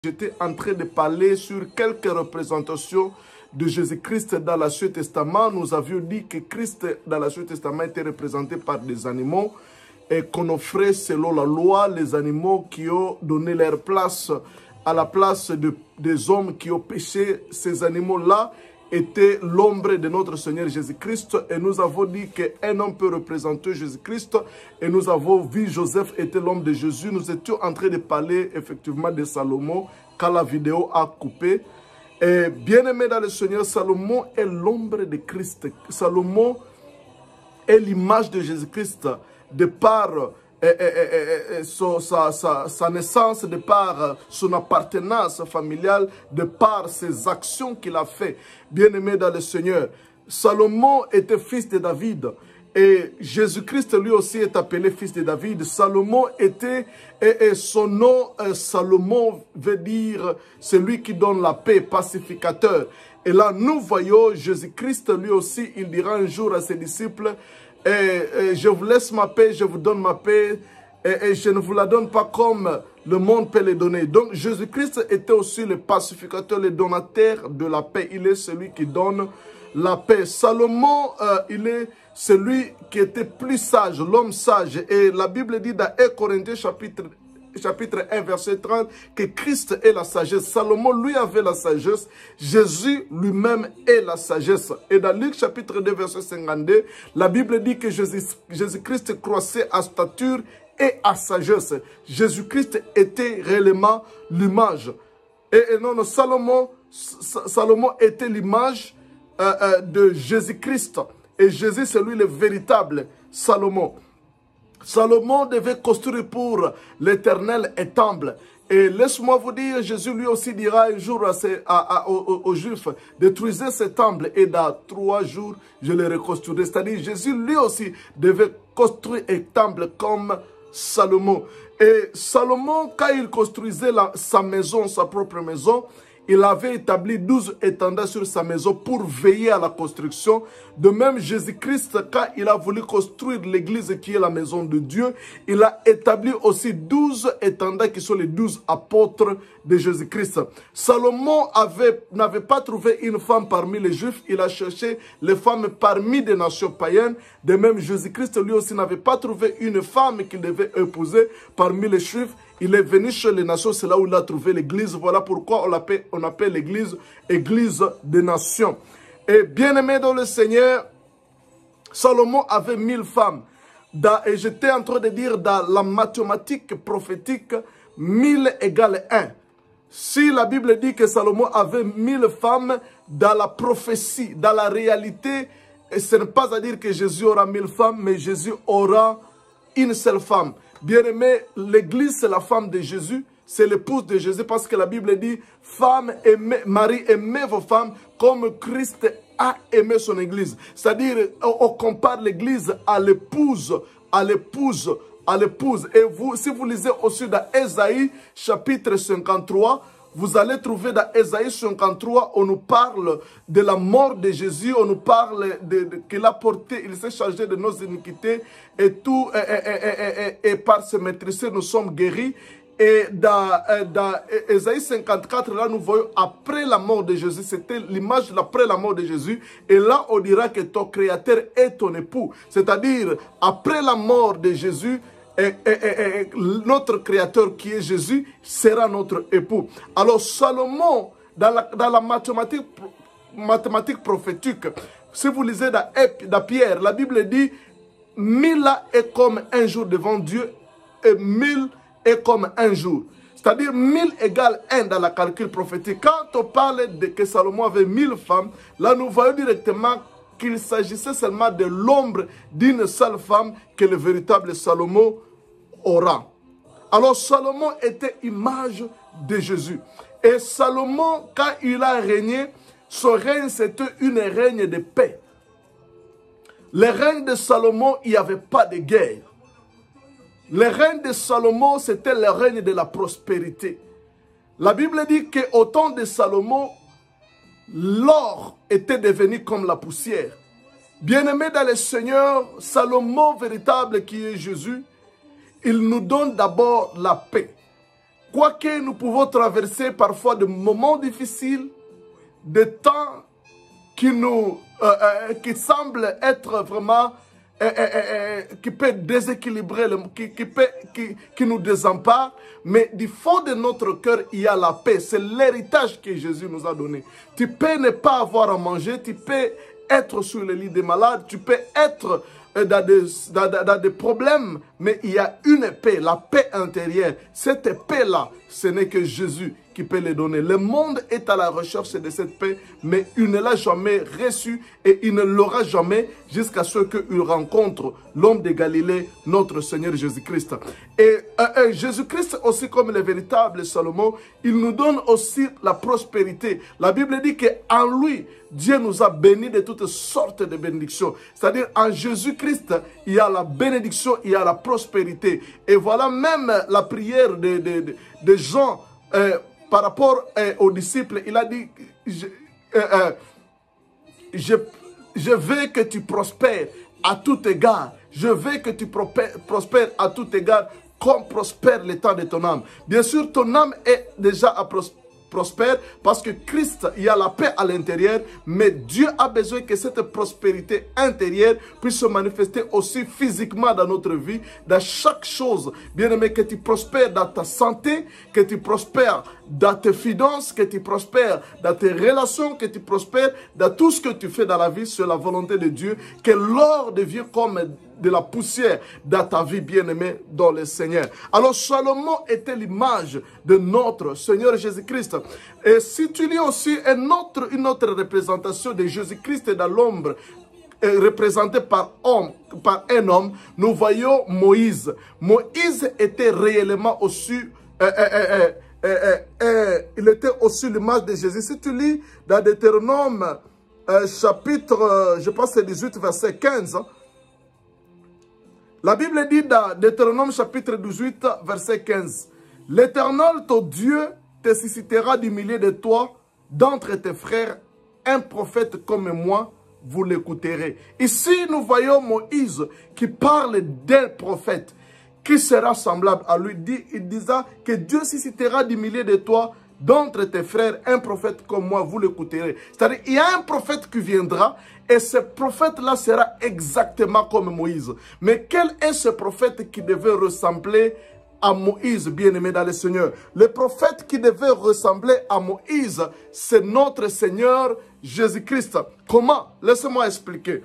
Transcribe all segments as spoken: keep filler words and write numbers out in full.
J'étais en train de parler sur quelques représentations de Jésus-Christ dans l'Ancien Testament. Nous avions dit que Christ dans l'Ancien Testament était représenté par des animaux et qu'on offrait selon la loi les animaux qui ont donné leur place à la place de, des hommes qui ont péché. Ces animaux-là étaient l'ombre de notre Seigneur Jésus-Christ et nous avons dit qu'un homme peut représenter Jésus-Christ et nous avons vu Joseph était l'homme de Jésus. Nous étions en train de parler effectivement de Salomon quand la vidéo a coupé. Et bien aimé dans le Seigneur, Salomon est l'ombre de Christ. Salomon est l'image de Jésus-Christ de par Et, et, et, et, so, sa, sa, sa naissance, de par son appartenance familiale, de par ses actions qu'il a fait. Bien-aimé dans le Seigneur, Salomon était fils de David. Et Jésus-Christ lui aussi est appelé fils de David. Salomon était, et, et son nom, euh, Salomon veut dire celui qui donne la paix, pacificateur. Et là, nous voyons Jésus-Christ lui aussi, il dira un jour à ses disciples, Et, et je vous laisse ma paix, je vous donne ma paix, et, et je ne vous la donne pas comme le monde peut les donner. Donc Jésus-Christ était aussi le pacificateur, le donateur de la paix. Il est celui qui donne la paix. Salomon, euh, il est celui qui était plus sage, l'homme sage. Et la Bible dit dans un Corinthiens chapitre chapitre un, verset trente, que Christ est la sagesse. Salomon, lui, avait la sagesse. Jésus, lui-même, est la sagesse. Et dans Luc, chapitre deux, verset cinquante-deux, la Bible dit que Jésus-Christ croissait à stature et à sagesse. Jésus-Christ était réellement l'image. Et, et non, non, Salomon, Salomon était l'image euh, euh, de Jésus-Christ. Et Jésus, c'est lui le véritable Salomon. Salomon devait construire pour l'Éternel un temple. Et laisse-moi vous dire, Jésus lui aussi dira un jour à ses, à, à, aux, aux Juifs, détruisez ce temple et dans trois jours, je le reconstruirai. C'est-à-dire, Jésus lui aussi devait construire un temple comme Salomon. Et Salomon, quand il construisait la, sa maison, sa propre maison, il avait établi douze étendards sur sa maison pour veiller à la construction. De même, Jésus-Christ, quand il a voulu construire l'église qui est la maison de Dieu, il a établi aussi douze étendards qui sont les douze apôtres de Jésus-Christ. Salomon n'avait pas trouvé une femme parmi les Juifs, il a cherché les femmes parmi des nations païennes. De même, Jésus-Christ lui aussi n'avait pas trouvé une femme qu'il devait épouser parmi les Juifs. Il est venu chez les nations, c'est là où il a trouvé l'église. Voilà pourquoi on l'appelle on appelle l'église église des nations. Et bien aimé dans le Seigneur, Salomon avait mille femmes. Dans, et j'étais en train de dire dans la mathématique prophétique, mille égale un. Si la Bible dit que Salomon avait mille femmes, dans la prophétie, dans la réalité, et ce n'est pas à dire que Jésus aura mille femmes, mais Jésus aura une seule femme. Bien-aimé, l'église, c'est la femme de Jésus, c'est l'épouse de Jésus, parce que la Bible dit, femme, aimez, Marie, aimez vos femmes comme Christ a aimé son église. C'est-à-dire, on, on compare l'église à l'épouse, à l'épouse, à l'épouse. Et vous, si vous lisez aussi dans Ésaïe, chapitre cinquante-trois, vous allez trouver dans Ésaïe cinquante-trois, on nous parle de la mort de Jésus, on nous parle de, de, qu'il a porté, il s'est chargé de nos iniquités et tout, et, et, et, et, et par ses maîtrises, nous sommes guéris. Et dans, dans Ésaïe cinquante-quatre, là, nous voyons après la mort de Jésus, c'était l'image après la mort de Jésus. Et là, on dira que ton créateur est ton époux. C'est-à-dire, après la mort de Jésus, Et, et, et, et notre créateur qui est Jésus sera notre époux. Alors Salomon, dans la, dans la mathématique, mathématique prophétique, si vous lisez dans, dans Pierre, la Bible dit mille est comme un jour devant Dieu et mille est comme un jour. C'est-à-dire mille égale un dans la calcul prophétique. Quand on parle de que Salomon avait mille femmes, là nous voyons directement qu'il s'agissait seulement de l'ombre d'une seule femme que le véritable Salomon aura. Alors Salomon était image de Jésus. Et Salomon, quand il a régné, son règne c'était une règne de paix. Le règne de Salomon, il n'y avait pas de guerre. Le règne de Salomon, c'était le règne de la prospérité. La Bible dit qu'au temps de Salomon, l'or était devenu comme la poussière. Bien-aimé dans le Seigneur, Salomon véritable qui est Jésus, il nous donne d'abord la paix. quoique nous pouvons traverser parfois de moments difficiles, des temps qui nous, euh, euh, qui semblent être vraiment, euh, euh, euh, qui peut déséquilibrer, le, qui, qui, peut, qui, qui nous désempare, mais du fond de notre cœur, il y a la paix. C'est l'héritage que Jésus nous a donné. Tu peux ne pas avoir à manger, tu peux être sur le lit des malades, tu peux être dans des, dans, dans des problèmes, mais il y a une paix, la paix intérieure. Cette paix-là, ce n'est que Jésus qui peut les donner. Le monde est à la recherche de cette paix, mais il ne l'a jamais reçue et il ne l'aura jamais jusqu'à ce qu'il rencontre l'homme de Galilée, notre Seigneur Jésus-Christ. Et euh, euh, Jésus-Christ aussi, comme le véritable Salomon, il nous donne aussi la prospérité. La Bible dit qu'en lui, Dieu nous a bénis de toutes sortes de bénédictions. C'est-à-dire en Jésus-Christ, il y a la bénédiction, il y a la prospérité. Et voilà même la prière de, de, de, de Jean euh, par rapport euh, aux disciples. Il a dit, je, euh, euh, je, je veux que tu prospères à tout égard. Je veux que tu prospères à tout égard comme prospère l'état de ton âme. Bien sûr, ton âme est déjà à prospérer. Prospère parce que Christ, il y a la paix à l'intérieur, mais Dieu a besoin que cette prospérité intérieure puisse se manifester aussi physiquement dans notre vie, dans chaque chose. Bien aimé, que tu prospères dans ta santé, que tu prospères dans tes finances, que tu prospères dans tes relations, que tu prospères dans tout ce que tu fais dans la vie, c'est la volonté de Dieu, que l'or devienne comme de la poussière dans ta vie, bien-aimée dans le Seigneur. Alors, Salomon était l'image de notre Seigneur Jésus-Christ. Et si tu lis aussi une autre, une autre représentation de Jésus-Christ dans l'ombre, représenté par, homme, par un homme, nous voyons Moïse. Moïse était réellement aussi, euh, euh, euh, euh, euh, euh, il était aussi l'image de Jésus. Si tu lis dans Deutéronome, euh, chapitre, euh, je pense c'est dix-huit, verset quinze, hein, la Bible dit dans Deutéronome chapitre dix-huit, verset quinze, « L'Éternel, ton Dieu, te suscitera du milieu de toi, d'entre tes frères, un prophète comme moi, vous l'écouterez. » Ici, nous voyons Moïse qui parle d'un prophète qui sera semblable à lui. Il disant que Dieu suscitera du milieu de toi, d'entre tes frères, un prophète comme moi, vous l'écouterez. C'est-à-dire, il y a un prophète qui viendra et ce prophète-là sera exactement comme Moïse. Mais quel est ce prophète qui devait ressembler à Moïse, bien-aimé dans le Seigneur? Le prophète qui devait ressembler à Moïse, c'est notre Seigneur Jésus-Christ. Comment? Laissez-moi expliquer.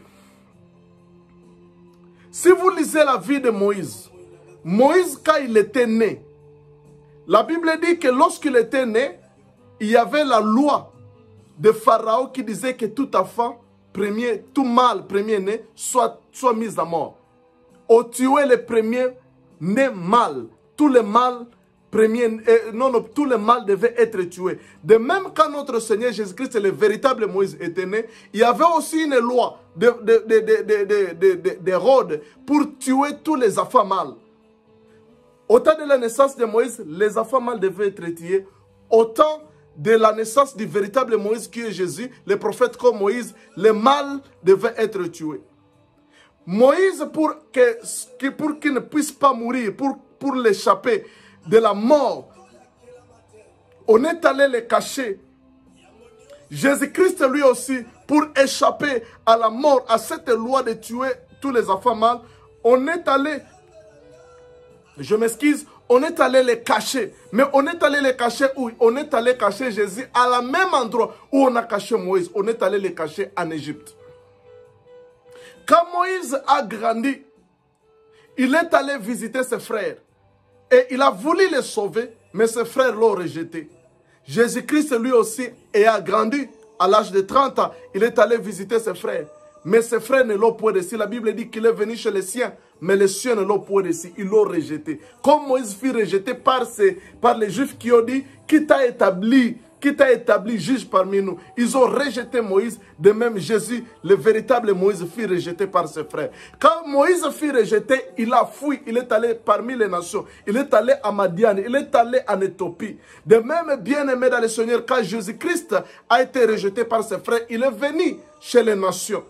Si vous lisez la vie de Moïse, Moïse, quand il était né, la Bible dit que lorsqu'il était né, il y avait la loi de Pharaon qui disait que tout enfant, premier, tout mâle premier-né, soit, soit mis à mort. On tuait les premiers nés mâles. Tous les mâles premiers, euh, non, non, tous les mâles devaient être tués. De même, quand notre Seigneur Jésus-Christ, le véritable Moïse, était né, il y avait aussi une loi d'Hérode de, de, de, de, de, de, de, pour tuer tous les enfants mâles. Au temps de la naissance de Moïse, les enfants mâles devaient être tués. Au temps de la naissance du véritable Moïse qui est Jésus, les prophètes comme Moïse, les mâles devaient être tués. Moïse, pour qu'il pour qu'il ne puisse pas mourir, pour, pour l'échapper de la mort, on est allé le cacher. Jésus-Christ, lui aussi, pour échapper à la mort, à cette loi de tuer tous les enfants mâles, on est allé... Je m'excuse, on est allé les cacher. Mais on est allé les cacher où? On est allé cacher Jésus à la même endroit où on a caché Moïse. On est allé les cacher en Égypte. Quand Moïse a grandi, il est allé visiter ses frères. Et il a voulu les sauver, mais ses frères l'ont rejeté. Jésus-Christ lui aussi a grandi à l'âge de trente ans. Il est allé visiter ses frères. Mais ses frères ne l'ont point reçu. La Bible dit qu'il est venu chez les siens. Mais les siens ne l'ont point reçu. Ils l'ont rejeté. Comme Moïse fut rejeté par, ces, par les Juifs qui ont dit, qui t'a établi, qui t'a établi juge parmi nous. Ils ont rejeté Moïse. De même, Jésus, le véritable Moïse, fut rejeté par ses frères. Quand Moïse fut rejeté, il a fui. Il est allé parmi les nations. Il est allé à Madian. Il est allé en Éthiopie. De même, bien-aimé dans le Seigneur, quand Jésus-Christ a été rejeté par ses frères, il est venu chez les nations.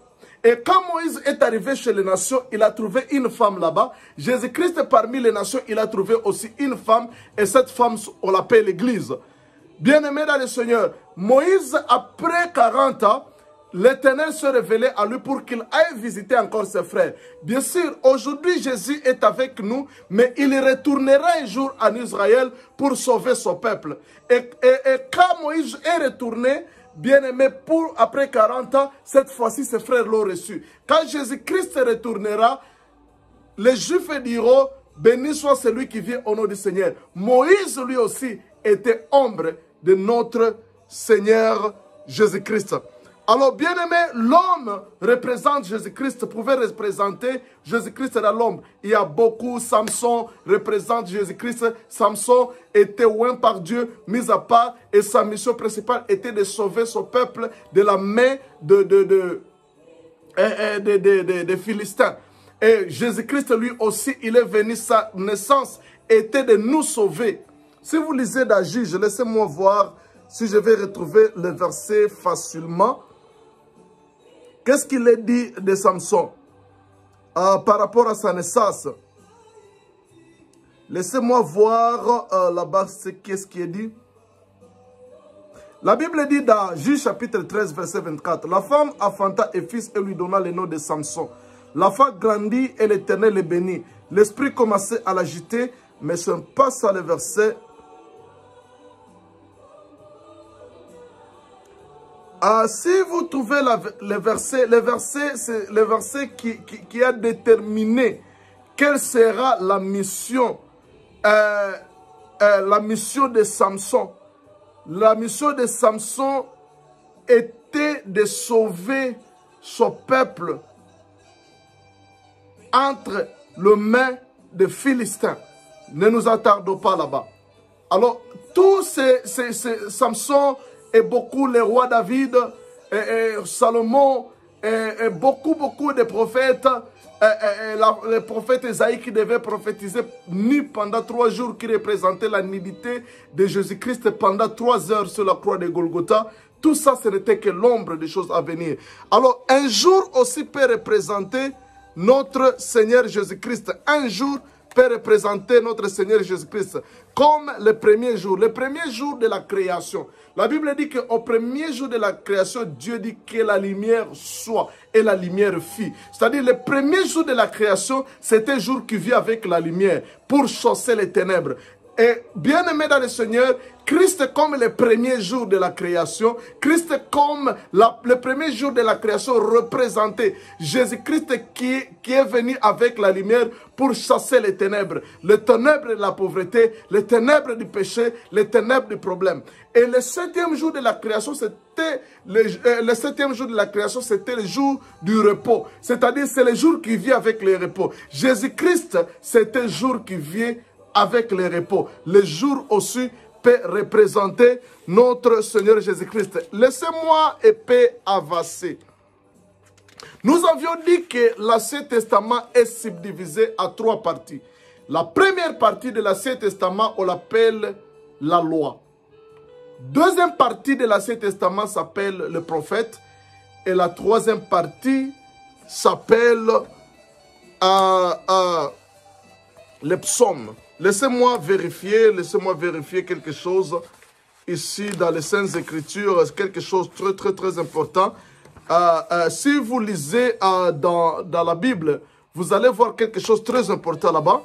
Et quand Moïse est arrivé chez les nations, il a trouvé une femme là-bas. Jésus-Christ parmi les nations, il a trouvé aussi une femme. Et cette femme, on l'appelle l'Église. Bien-aimé dans le Seigneur, Moïse, après quarante ans, l'Éternel se révélait à lui pour qu'il aille visiter encore ses frères. Bien sûr, aujourd'hui, Jésus est avec nous, mais il retournera un jour en Israël pour sauver son peuple. Et, et, et quand Moïse est retourné, bien-aimé, pour après quarante ans, cette fois-ci, ses frères l'ont reçu. Quand Jésus-Christ retournera, les Juifs diront, béni soit celui qui vient au nom du Seigneur. Moïse, lui aussi, était ombre de notre Seigneur Jésus-Christ. Alors, bien-aimé, l'homme représente Jésus-Christ, pouvait représenter Jésus-Christ dans l'ombre. Il y a beaucoup, Samson représente Jésus-Christ. Samson était oint par Dieu, mis à part, et sa mission principale était de sauver son peuple de la main de, de, de, de, de, de, de, de Philistins. Et Jésus-Christ, lui aussi, il est venu, sa naissance était de nous sauver. Si vous lisez dans Juge, laissez-moi voir si je vais retrouver le verset facilement. Qu'est-ce qu'il est dit de Samson euh, par rapport à sa naissance? Laissez-moi voir euh, là-bas qu'est-ce qui est dit. La Bible dit dans Juge chapitre treize, verset vingt-quatre. La femme enfanta un fils et lui donna le nom de Samson. L'enfant grandit et l'Éternel le bénit. L'esprit commençait à l'agiter, mais ce n'est pas ça le verset. Ah, si vous trouvez la, le verset, le verset, c'est le verset qui, qui, qui a déterminé quelle sera la mission, euh, euh, la mission de Samson. La mission de Samson était de sauver son peuple entre les mains des Philistins. Ne nous attardons pas là-bas. Alors, tous ces, ces, ces Samson et beaucoup les rois David, et, et Salomon, et, et beaucoup, beaucoup de prophètes, et, et, et la, le prophète Esaïe qui devait prophétiser nu pendant trois jours, qui représentait la nudité de Jésus-Christ pendant trois heures sur la croix de Golgotha. Tout ça, ce n'était que l'ombre des choses à venir. Alors, un jour aussi peut représenter notre Seigneur Jésus-Christ. Un jour peut représenter notre Seigneur Jésus-Christ comme le premier jour, le premier jour de la création. La Bible dit qu'au premier jour de la création, Dieu dit que la lumière soit et la lumière fit. C'est-à-dire le premier jour de la création, c'était un jour qui vit avec la lumière pour chasser les ténèbres. Et bien aimé dans le Seigneur, Christ comme le premier jour de la création, Christ comme la, le premier jour de la création représentait Jésus-Christ qui, qui est venu avec la lumière pour chasser les ténèbres. Les ténèbres de la pauvreté, les ténèbres du péché, les ténèbres du problème. Et le septième jour de la création, c'était le, euh, le septième jour de la création, c'était le jour du repos. C'est-à-dire, c'est le jour qui vient avec le repos. Jésus-Christ, c'est un jour qui vient avec le repos. Le jour aussi peut représenter notre Seigneur Jésus-Christ. Laissez-moi épée avancer. Nous avions dit que l'Ancien Testament est subdivisé à trois parties. La première partie de l'Ancien Testament, on l'appelle la loi. Deuxième partie de l'Ancien Testament s'appelle le prophète. Et la troisième partie s'appelle euh, euh, les psaumes. Laissez-moi vérifier, laissez-moi vérifier quelque chose ici dans les Saintes Écritures, quelque chose de très très très important. Euh, euh, si vous lisez euh, dans, dans la Bible, vous allez voir quelque chose de très important là-bas.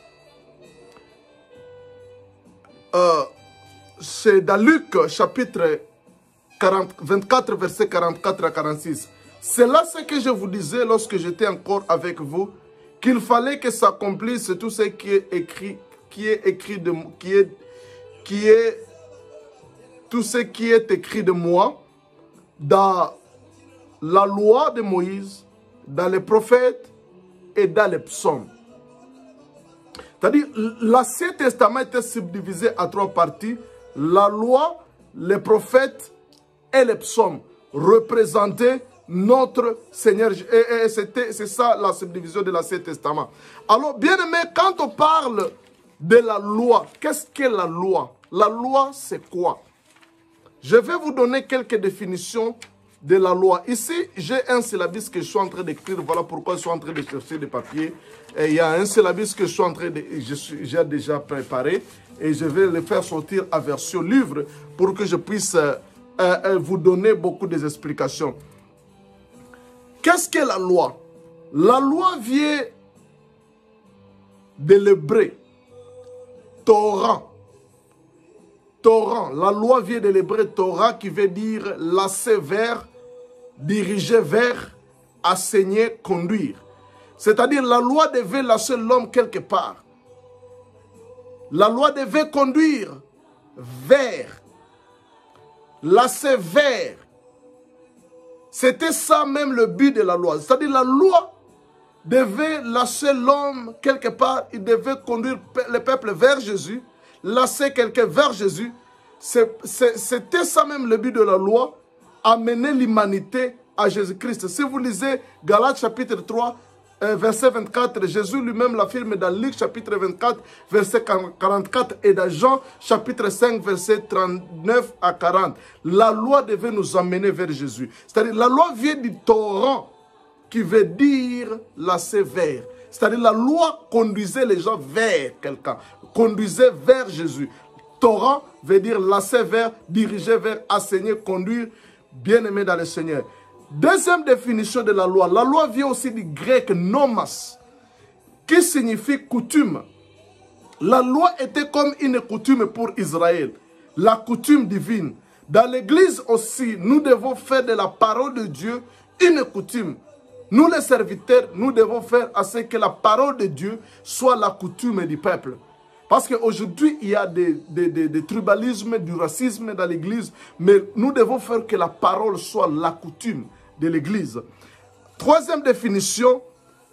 Euh, C'est dans Luc chapitre quarante, vingt-quatre, verset quarante-quatre à quarante-six. C'est là ce que je vous disais lorsque j'étais encore avec vous, qu'il fallait que s'accomplisse tout ce qui est écrit, qui est écrit de qui est, qui est tout ce qui est écrit de moi dans la loi de Moïse, dans les prophètes et dans les psaumes. C'est-à-dire, l'Ancien Testament était subdivisé à trois parties. La loi, les prophètes et les psaumes représentaient notre Seigneur. Et, et c'est ça la subdivision de l'Ancien Testament. Alors, bien aimé, quand on parle de la loi, qu'est-ce qu'est la loi? La loi, c'est quoi? Je vais vous donner quelques définitions de la loi. Ici, j'ai un syllabus que je suis en train d'écrire. Voilà pourquoi je suis en train de chercher des papiers. Et il y a un syllabus que je suis en train de... J'ai déjà préparé. Et je vais le faire sortir à version livre pour que je puisse euh, euh, vous donner beaucoup d'explications. Qu'est-ce qu'est la loi? La loi vient de l'hébreu. Torah. Torah. La loi vient de l'hébreu Torah qui veut dire lasser vers, diriger vers, enseigner, conduire. C'est-à-dire la loi devait lasser l'homme quelque part. La loi devait conduire vers, lasser vers. C'était ça même le but de la loi. C'est-à-dire la loi devait lasser l'homme quelque part. Il devait conduire le peuple vers Jésus, lasser quelqu'un vers Jésus. C'était ça même le but de la loi, amener l'humanité à Jésus-Christ. Si vous lisez Galates chapitre trois, euh, verset vingt-quatre, Jésus lui-même l'affirme dans Luc chapitre vingt-quatre, verset quarante-quatre, et dans Jean chapitre cinq, verset trente-neuf à quarante. La loi devait nous amener vers Jésus. C'est-à-dire la loi vient du Torah, qui veut dire lasser vers. C'est-à-dire la loi conduisait les gens vers quelqu'un, conduisait vers Jésus. Torah veut dire lasser vers, diriger vers, enseigner, conduire, bien-aimé dans le Seigneur. Deuxième définition de la loi. La loi vient aussi du grec nomas, qui signifie coutume. La loi était comme une coutume pour Israël, la coutume divine. Dans l'église aussi, nous devons faire de la parole de Dieu une coutume. Nous les serviteurs, nous devons faire à ce que la parole de Dieu soit la coutume du peuple. Parce qu'aujourd'hui, il y a des, des, des, des tribalismes, du racisme dans l'église, mais nous devons faire que la parole soit la coutume de l'église. Troisième définition,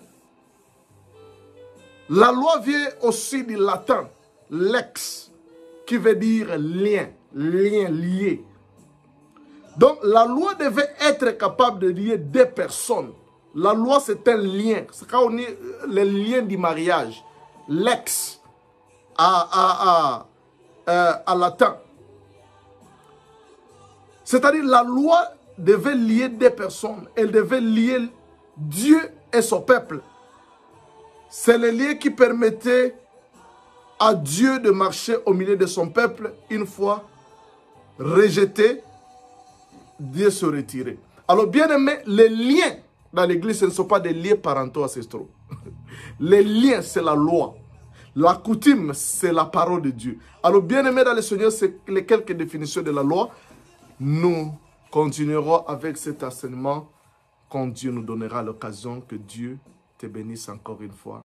la loi vient aussi du latin, lex, qui veut dire lien, lien, lié. Donc la loi devait être capable de lier deux personnes. La loi, c'est un lien. C'est quand on dit le lien du mariage. Lex, à, à, à, à, à latin. C'est-à-dire la loi devait lier deux personnes. Elle devait lier Dieu et son peuple. C'est le lien qui permettait à Dieu de marcher au milieu de son peuple. Une fois rejeté, Dieu se retirait. Alors bien aimé, les liens dans l'église, ce ne sont pas des liens parentaux ancestraux. Les liens, c'est la loi. La coutume, c'est la parole de Dieu. Alors bien aimé dans le Seigneur, c'est les quelques définitions de la loi. Nous continuerons avec cet enseignement quand Dieu nous donnera l'occasion. Que Dieu te bénisse encore une fois.